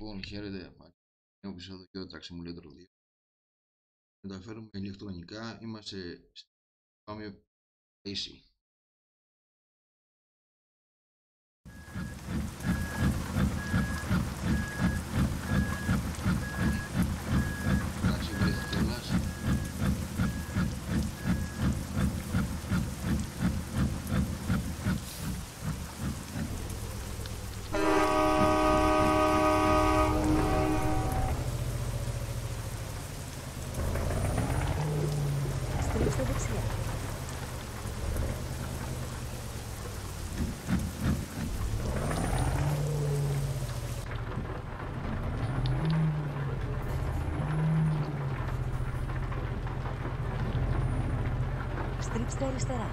Λοιπόν, χαίρετε. Νέο επεισόδιο του Taxi Simulator 2. Μεταφέρουμε ηλεκτρονικά. Είμαστε στη Πάμε AC. Εντάξει, βρέθηκε κιόλας. Στρίψτε δεξιά. Στρίψτε αριστερά.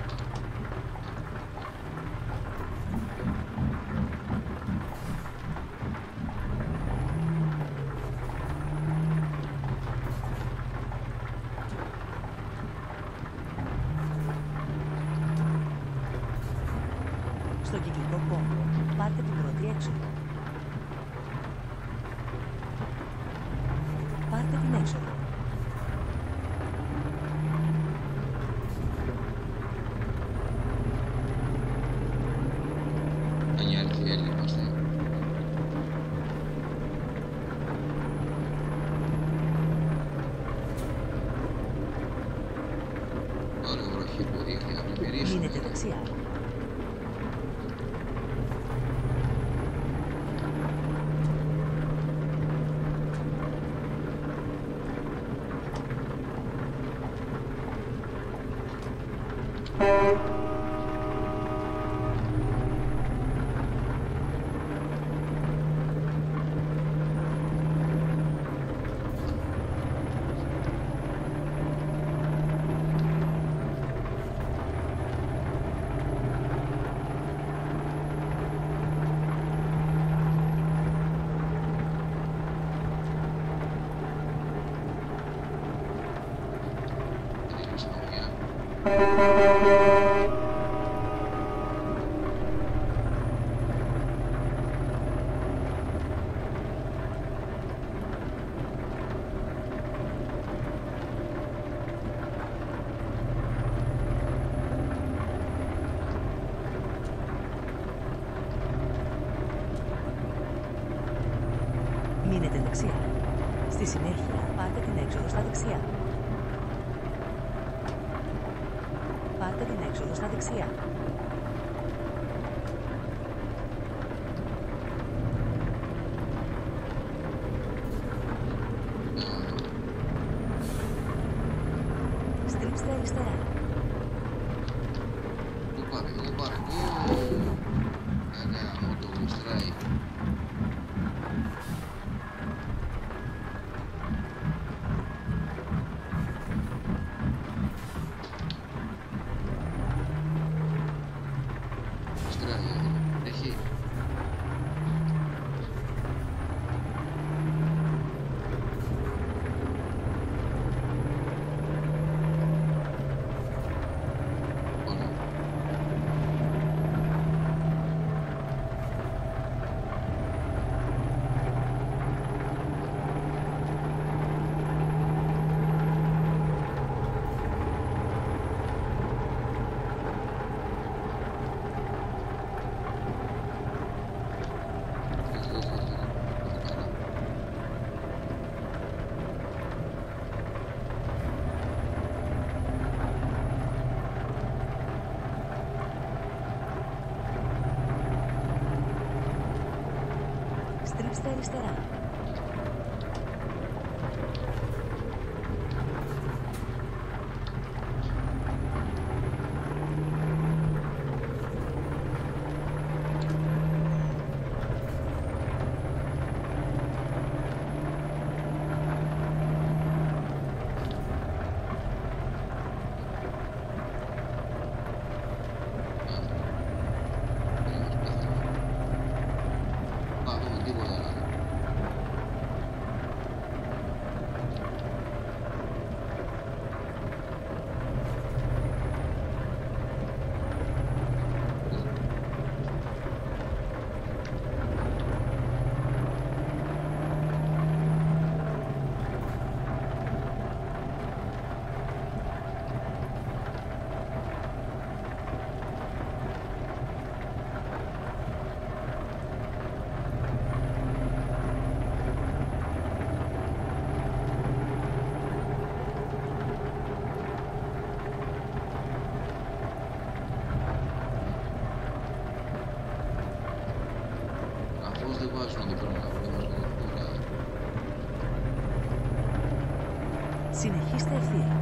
Στον κυκλικό κόμβο, πάρτε την πρώτη έξοδο. Πάρτε την έξοδο. Ανιάρκη, είμαστε. Ωραία, βροχή που δείχνει να πλημμυρίσουμε. Μείνετε δεξιά. Μείνετε δεξιά. Στη συνέχεια, πάρτε την έξοδο στα δεξιά. Πάρτε την έξοδο στα δεξιά. Στρίψτε αριστερά. Πού πάρε, πού πάρε, πού. Μου το γουστράει. Έχει. Ωραία. Στρίψτε αριστερά. Τίποτα άλλο. Συνεχίστε ευθεία.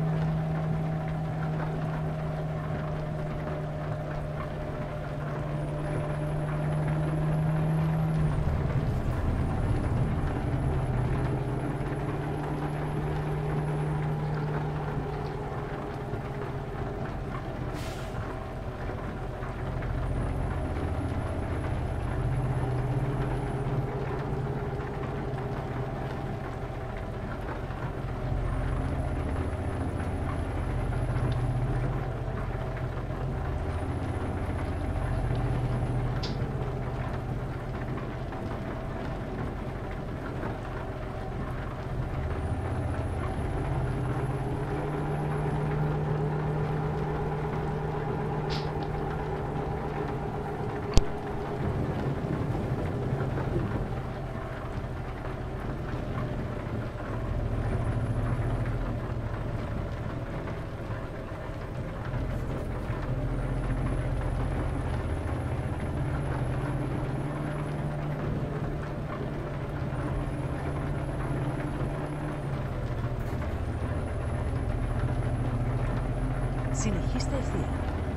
Συνεχίστε ευθεία.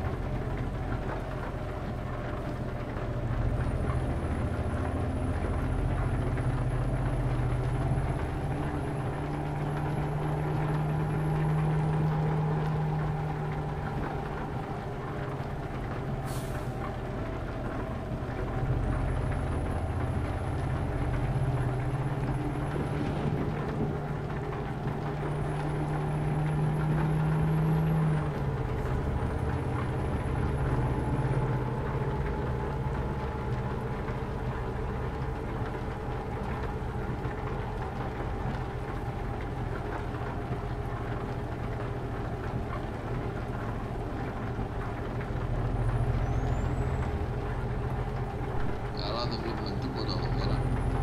Δεν βλέπουμε τίποτα εδώ πέρα.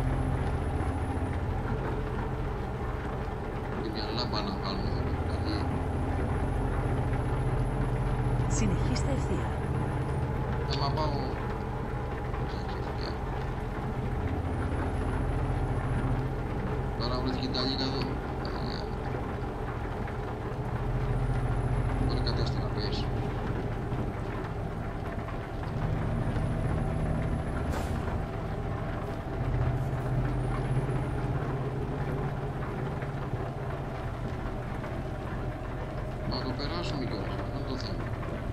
Και μια λάμπα να βάλουμε εδώ πέρα. Δηλαδή... Συνεχίστε ευθεία. Άμα πάω... Εντάξει, ευθεία. Τώρα βρέθηκε τα λίγα εδώ. Τώρα κατέστη να πέσει. Να το περάσουμε κιόλας, αυτό είναι το θέμα.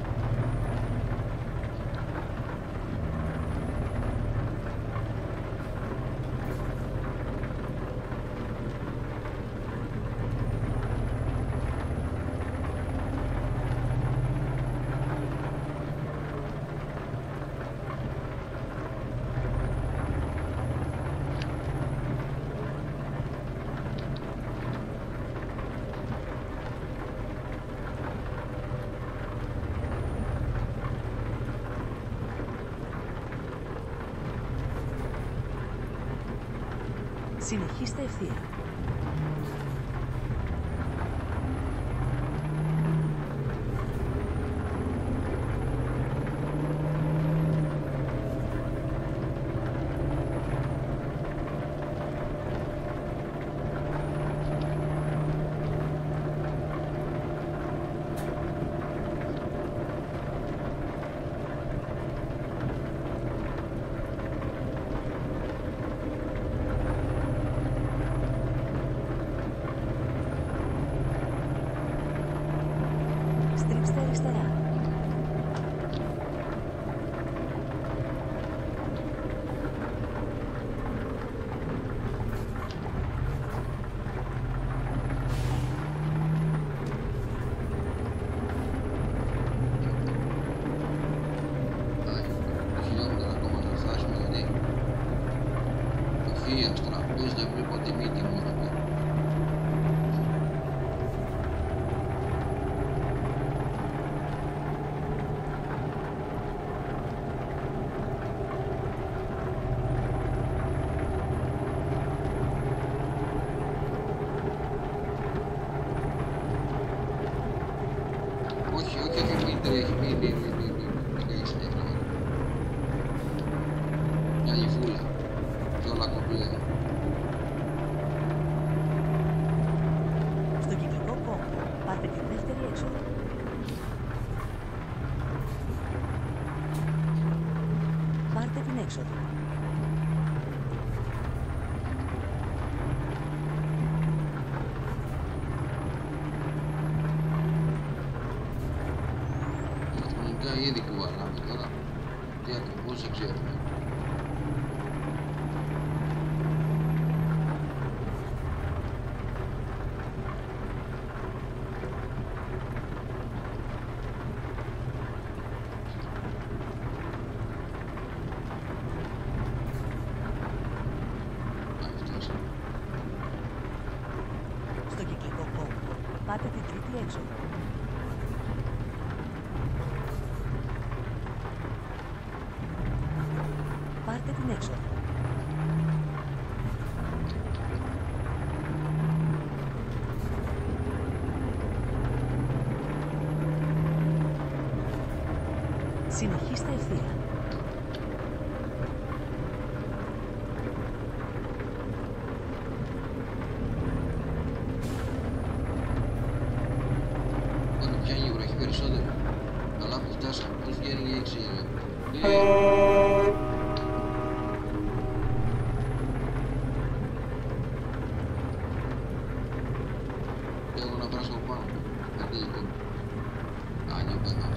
Συνεχίστε ευθεία. Στρίψτε αριστερά. Χιλιόμετρα ακόμα θα φτάσουμε, γιατί ευθείας τραπέζι δεν βλέπω τη μύτη μου εδώ πέρα. Όχι, μην τρέχει, μην κάνεις τέτοια. Μια λιβούλα και όλα κομπλέ. Στο έξοδο. Ηλεκτρονικά ήδη κουβαλάμε τώρα. Τι ακριβώς δεν ξέρουμε. Στο κυκλικό κόμβο πάτε την τρίτη έξοδο. Πάρτε την έξοδο. Συνεχίστε ευθεία. Τώρα πιάνει η βροχή περισσότερο. Καλά που φτάσαμε. Πώς βγαίνει η έξι. Έχω να περάσω από πάνω. Γιατί λοιπόν. Άνιο πέτα.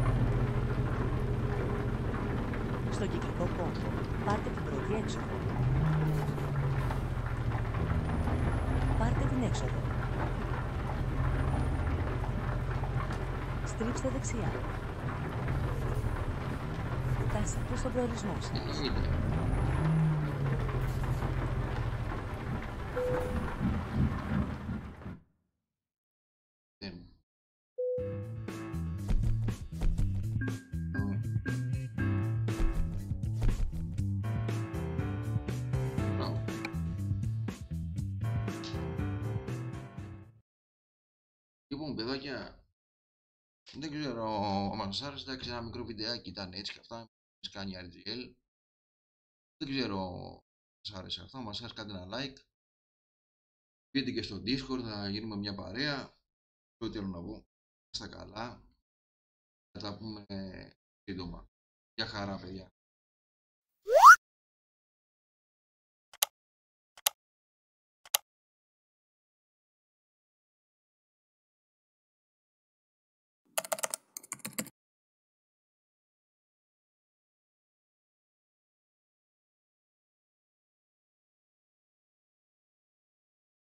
Στο κυκλικό κόμβο πάρτε την πρώτη έξοδο. Πάρτε την έξοδο. Στρίψτε δεξιά. Φτάσατε στον προορισμό σας. Εννοείται. Μπράβο. Λοιπόν, παιδάκια, δεν ξέρω αν σας άρεσε, εντάξει, ένα μικρό βιντεάκι ήταν έτσι και αυτά, μας κάνει RGL. Δεν ξέρω αν σας άρεσε αυτό, μας άρεσε κάντε ένα like. Μπείτε και στο Discord, θα γίνουμε μια παρέα. Ό,τι άλλο να πω. Στα καλά. Θα τα πούμε σύντομα. Γεια χαρά, παιδιά.